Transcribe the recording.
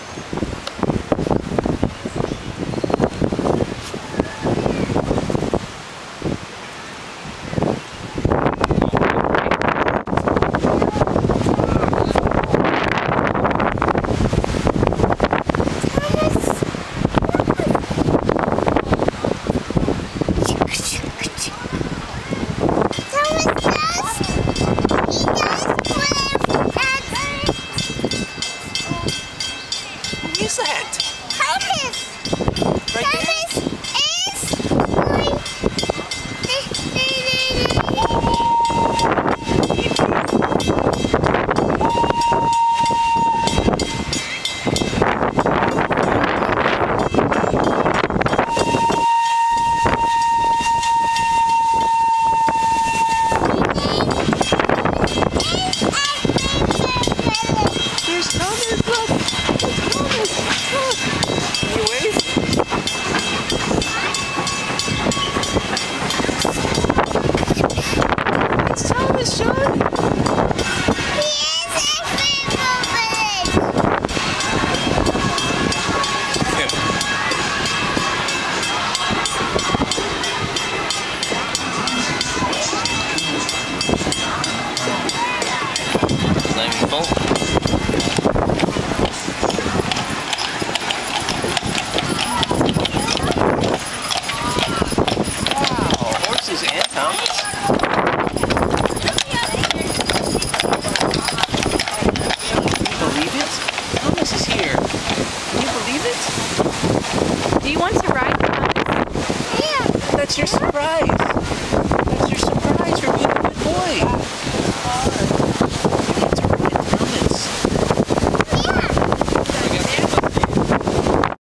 Is that? Thomas! Right there? There's Thomas, look! Thomas, look! Can you wave? It's Thomas, Sean! He is a favorite It's not even full. Horses and Thomas. Can you believe it? Thomas is here. Can you believe it? Do you want to ride, Thomas? Yeah. That's your surprise.